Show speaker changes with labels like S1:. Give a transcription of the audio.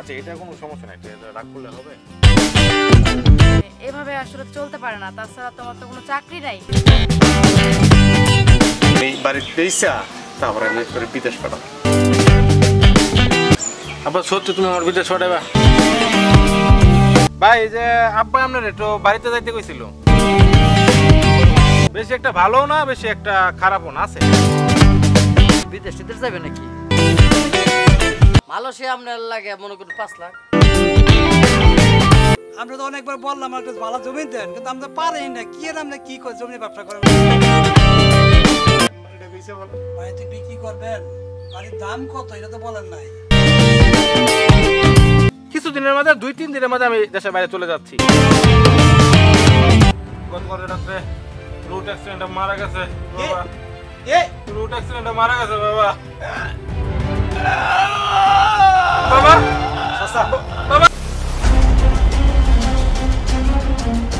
S1: আচ্ছা এটা কোনো সমস্যা নাই, এটা রাগ করলে হবে?
S2: এভাবে আসলে চলতে পারে না, তাছাড়া তোমার তো কোনো চাকরি নাই।
S1: এই বাড়ির পেইসা তারপর আমি করে বিদেশ পাঠাবো। আব্বা সত্যি তুমি আমার বিদেশ পাঠাবা? ভাই এই যে আব্বা আপনার একটু বাড়িতে যাইতে কইছিল, বেশি একটা ভালো না বেশি একটা খারাপও না, আছে।
S3: বিদেশ টিদেশ যাবে নাকি? মালয়েশিয়া আপনার লাগে মনে করুন 5 লাখ।
S4: আমরা তো অনেকবার বললাম একটা ভালো জমি দেন, কিন্তু আমরা পারেই না। কি এর আমরা কি করে জমি ব্যবসা করেন? বাড়িতে বিক্রি করবেন, বাড়ির দাম কত এটা তো বলেন নাই।
S1: কিছুদিনের মধ্যে 2-3 দিনের মধ্যে আমি দেশের বাইরে চলে যাচ্ছি। গতকাল রাতে রোড অ্যাক্সিডেন্টে মারা গেছে বাবা। রোড অ্যাক্সিডেন্টে মারা গেছে বাবা।